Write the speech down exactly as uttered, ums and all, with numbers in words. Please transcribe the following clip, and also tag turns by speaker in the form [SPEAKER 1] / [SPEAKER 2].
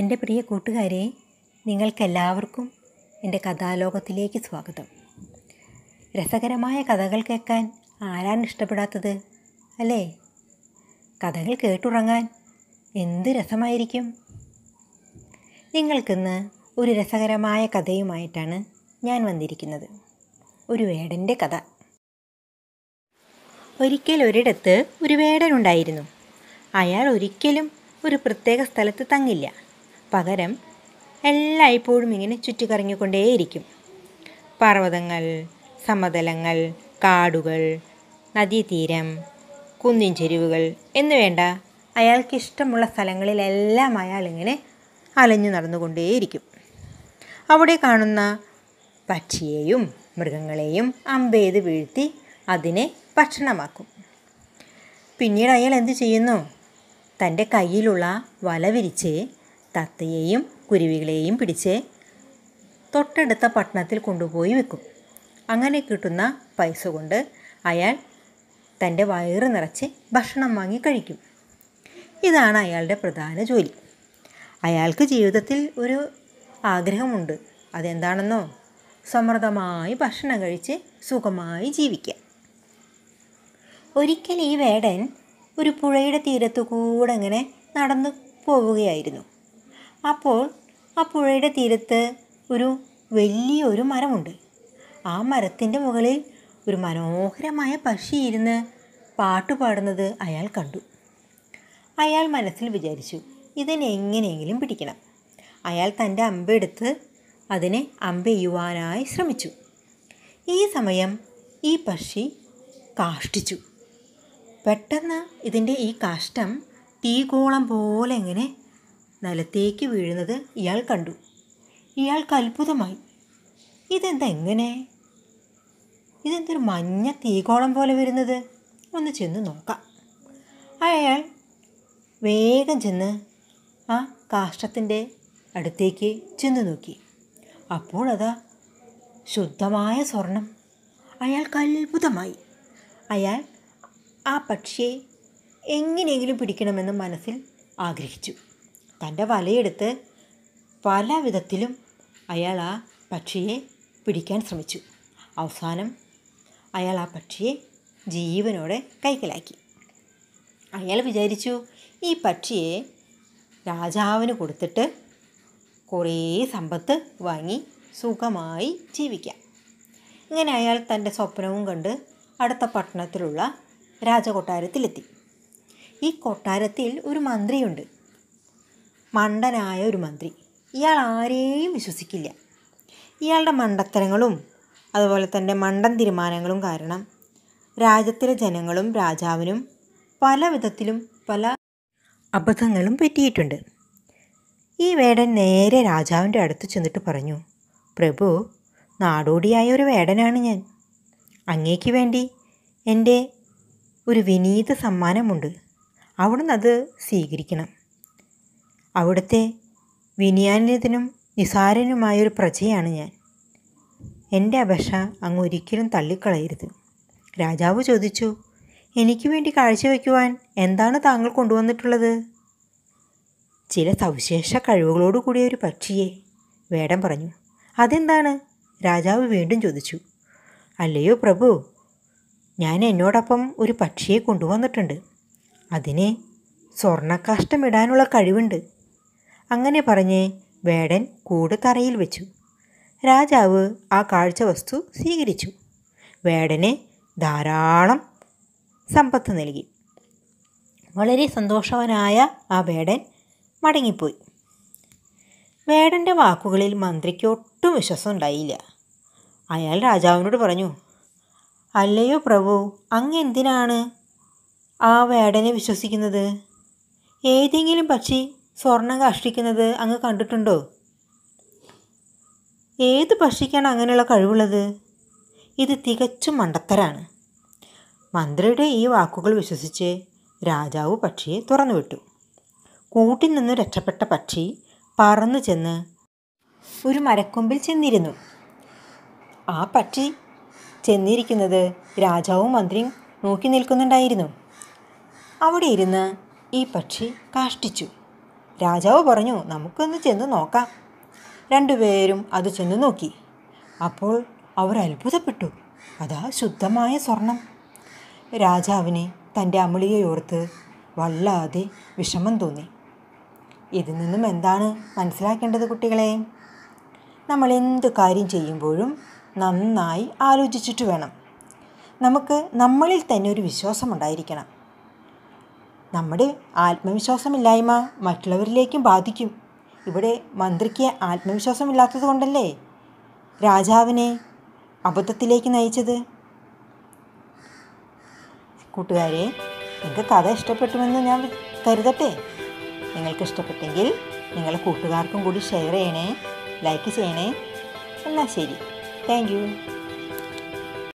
[SPEAKER 1] എൻ്റെ പ്രിയ കൂട്ടുകാരെ, നിങ്ങൾക്കെല്ലാവർക്കും എൻ്റെ കഥാലോകത്തിലേക്ക് സ്വാഗതം. രസകരമായ കഥകൾ കേൾക്കാൻ ആരാണ് ഇഷ്ടപ്പെടാത്തത് അല്ലേ? കഥകൾ കേട്ടുറങ്ങാൻ എന്ത് രസമായിരിക്കും. നിങ്ങൾക്കിന്ന് ഒരു രസകരമായ കഥയുമായിട്ടാണ് ഞാൻ വന്നിരിക്കുന്നത്. ഒരു വേടൻ്റെ കഥ. ഒരിക്കൽ ഒരിടത്ത് ഒരു വേടനുണ്ടായിരുന്നു. അയാൾ ഒരിക്കലും ഒരു പ്രത്യേക സ്ഥലത്ത് തങ്ങില്ല. പകരം എല്ലായ്പ്പോഴും ഇങ്ങനെ ചുറ്റിക്കറങ്ങിക്കൊണ്ടേയിരിക്കും. പർവ്വതങ്ങൾ, സമതലങ്ങൾ, കാടുകൾ, നദീതീരം, കുന്നിൻ ചെരുവുകൾ എന്നു വേണ്ട അയാൾക്കിഷ്ടമുള്ള സ്ഥലങ്ങളിലെല്ലാം അയാൾ ഇങ്ങനെ അലഞ്ഞു നടന്നുകൊണ്ടേയിരിക്കും. അവിടെ കാണുന്ന പക്ഷിയെയും മൃഗങ്ങളെയും അമ്പെയ്ത് വീഴ്ത്തി അതിനെ ഭക്ഷണമാക്കും. പിന്നീട് അയാൾ എന്തു ചെയ്യുന്നു? തൻ്റെ കയ്യിലുള്ള വല വിരിച്ച് തത്തയെയും കുരുവികളെയും പിടിച്ച് തൊട്ടടുത്ത പട്ടണത്തിൽ കൊണ്ടുപോയി വെക്കും. അങ്ങനെ കിട്ടുന്ന പൈസ കൊണ്ട് അയാൾ തൻ്റെ വയറ് നിറച്ച് ഭക്ഷണം വാങ്ങി കഴിക്കും. ഇതാണ് അയാളുടെ പ്രധാന ജോലി. അയാൾക്ക് ജീവിതത്തിൽ ഒരു ആഗ്രഹമുണ്ട്. അതെന്താണെന്നോ? സമൃദ്ധമായി ഭക്ഷണം കഴിച്ച് സുഖമായി ജീവിക്കാം. ഒരിക്കൽ ഈ വേടൻ ഒരു പുഴയുടെ തീരത്തു കൂടെ ഇങ്ങനെ നടന്നു പോവുകയായിരുന്നു. അപ്പോൾ ആ പുഴയുടെ തീരത്ത് ഒരു വലിയൊരു മരമുണ്ട്. ആ മരത്തിൻ്റെ മുകളിൽ ഒരു മനോഹരമായ പക്ഷി ഇരുന്ന് പാട്ടുപാടുന്നത് അയാൾ കണ്ടു. അയാൾ മനസ്സിൽ വിചാരിച്ചു, ഇതിനെ എങ്ങനെയെങ്കിലും പിടിക്കണം. അയാൾ തൻ്റെ അമ്പെടുത്ത് അതിനെ അമ്പെയ്യുവാനായി ശ്രമിച്ചു. ഈ സമയം ഈ പക്ഷി കാഷ്ടിച്ചു. പെട്ടെന്ന് ഇതിൻ്റെ ഈ കാഷ്ടം തീഗോളം പോലെ ഇങ്ങനെ നിലത്തേക്ക് വീഴുന്നത് ഇയാൾ കണ്ടു. ഇയാൾക്ക് അത്ഭുതമായി. ഇതെന്താ എങ്ങനെ? ഇതെന്തൊരു മഞ്ഞ തീഗോളം പോലെ വരുന്നത്? ഒന്ന് ചെന്ന് നോക്കാം. അയാൾ വേഗം ചെന്ന് ആ കാഷ്ടത്തിൻ്റെ അടുത്തേക്ക് ചെന്ന് നോക്കി. അപ്പോൾ അതാ ശുദ്ധമായ സ്വർണം. അയാൾക്ക് അത്ഭുതമായി. അയാൾ ആ പക്ഷിയെ എങ്ങനെയെങ്കിലും പിടിക്കണമെന്ന് മനസ്സിൽ ആഗ്രഹിച്ചു. തൻ്റെ വലയെടുത്ത് പല വിധത്തിലും അയാൾ ആ പക്ഷിയെ പിടിക്കാൻ ശ്രമിച്ചു. അവസാനം അയാൾ ആ പക്ഷിയെ ജീവനോടെ കൈക്കലാക്കി. അയാൾ വിചാരിച്ചു, ഈ പക്ഷിയെ രാജാവിന് കൊടുത്തിട്ട് കുറേ സമ്പത്ത് വാങ്ങി സുഖമായി ജീവിക്കാം. ഇങ്ങനെ അയാൾ തൻ്റെ സ്വപ്നവും കണ്ട് അടുത്ത പട്ടണത്തിലുള്ള രാജകൊട്ടാരത്തിലെത്തി. ഈ കൊട്ടാരത്തിൽ ഒരു മന്ത്രിയുണ്ട്. മണ്ടനായ ഒരു മന്ത്രി. ഇയാൾ ആരെയും വിശ്വസിക്കില്ല. ഇയാളുടെ മണ്ടത്തരങ്ങളും അതുപോലെ തന്നെ മണ്ടൻ തീരുമാനങ്ങളും കാരണം രാജ്യത്തിലെ ജനങ്ങളും രാജാവിനും പല വിധത്തിലും പല അബദ്ധങ്ങളും പറ്റിയിട്ടുണ്ട്. ഈ വേടൻ നേരെ രാജാവിൻ്റെ അടുത്ത് ചെന്നിട്ട് പറഞ്ഞു, പ്രഭു, നാടോടിയായ ഒരു വേടനാണ് ഞാൻ. അങ്ങേക്ക് വേണ്ടി എൻ്റെ ഒരു വിനീത സമ്മാനമുണ്ട്. അവിടുന്ന് അത് സ്വീകരിക്കണം. അവിടുത്തെ വിനയാന്യതനും നിസാരനുമായൊരു പ്രജയാണ് ഞാൻ. എൻ്റെ അപേക്ഷ അങ്ങ് ഒരിക്കലും തള്ളിക്കളയരുത്. രാജാവ് ചോദിച്ചു, എനിക്ക് വേണ്ടി കാഴ്ചവെക്കുവാൻ എന്താണ് താങ്കൾ കൊണ്ടുവന്നിട്ടുള്ളത്? ചില സവിശേഷ കഴിവുകളോട് കൂടിയ ഒരു പക്ഷിയെ, വേടൻ പറഞ്ഞു. അതെന്താണ്? രാജാവ് വീണ്ടും ചോദിച്ചു. അല്ലയോ പ്രഭു, ഞാൻ എന്നോടൊപ്പം ഒരു പക്ഷിയെ കൊണ്ടുവന്നിട്ടുണ്ട്. അതിന് സ്വർണ്ണക്കാഷ്ടമിടാനുള്ള കഴിവുണ്ട്. അങ്ങനെ പറഞ്ഞ് വേടൻ കൂട് തറയിൽ വെച്ചു. രാജാവ് ആ കാഴ്ച വസ്തു സ്വീകരിച്ചു. വേടന് ധാരാളം സമ്പത്ത് നൽകി. വളരെ സന്തോഷവാനായ ആ വേടൻ മടങ്ങിപ്പോയി. വേടൻ്റെ വാക്കുകളിൽ മന്ത്രിക്ക് ഒട്ടും വിശ്വാസം ഉണ്ടായില്ല. അയാൾ രാജാവിനോട് പറഞ്ഞു, അല്ലയോ പ്രഭു, അങ്ങ് എന്തിനാണ് ആ വേടനെ വിശ്വസിക്കുന്നത്? ഏതെങ്കിലും പക്ഷി സ്വർണം കാഷ്ടിക്കുന്നത് അങ്ങ് കണ്ടിട്ടുണ്ടോ? ഏത് പക്ഷിക്കാണ് അങ്ങനെയുള്ള കഴിവുള്ളത്? ഇത് തികച്ചും മണ്ടത്തരാണ്. മന്ത്രിയുടെ ഈ വാക്കുകൾ വിശ്വസിച്ച് രാജാവ് പക്ഷിയെ തുറന്നുവിട്ടു. കൂട്ടിൽ നിന്ന് രക്ഷപ്പെട്ട പക്ഷി പറന്നു ചെന്ന് ഒരു മരക്കൊമ്പിൽ ചെന്നിരുന്നു. ആ പക്ഷി ചെന്നിരിക്കുന്നത് രാജാവും മന്ത്രിയും നോക്കി നിൽക്കുന്നുണ്ടായിരുന്നു. അവിടെ ഇരുന്ന് ഈ പക്ഷി കാഷ്ടിച്ചു. രാജാവ് പറഞ്ഞു, നമുക്കൊന്ന് ചെന്ന് നോക്കാം. രണ്ടുപേരും അത് ചെന്ന് നോക്കി. അപ്പോൾ അവർ അത്ഭുതപ്പെട്ടു. അതാ ശുദ്ധമായ സ്വർണം. രാജാവിന് തൻ്റെ അമളികയോർത്ത് വല്ലാതെ വിഷമം തോന്നി. ഇതിൽ നിന്നും എന്താണ് മനസ്സിലാക്കേണ്ടത് കുട്ടികളെ? നമ്മൾ എന്ത് കാര്യം ചെയ്യുമ്പോഴും നന്നായി ആലോചിച്ചിട്ട് വേണം. നമുക്ക് നമ്മളിൽ തന്നെ ഒരു വിശ്വാസമുണ്ടായിരിക്കണം. നമ്മുടെ ആത്മവിശ്വാസമില്ലായ്മ മറ്റുള്ളവരിലേക്കും ബാധിക്കും. ഇവിടെ മന്ത്രിക്ക് ആത്മവിശ്വാസമില്ലാത്തത് കൊണ്ടല്ലേ രാജാവിനെ അബദ്ധത്തിലേക്ക് നയിച്ചത്. കൂട്ടുകാരെ, നിങ്ങൾക്ക് കഥ ഇഷ്ടപ്പെട്ടുവെന്ന് ഞാൻ കരുതട്ടെ. നിങ്ങൾക്ക് ഇഷ്ടപ്പെട്ടെങ്കിൽ നിങ്ങളുടെ കൂട്ടുകാർക്കും കൂടി ഷെയർ ചെയ്യണേ, ലൈക്ക് ചെയ്യണേ. എന്നാൽ ശരി, താങ്ക് യു.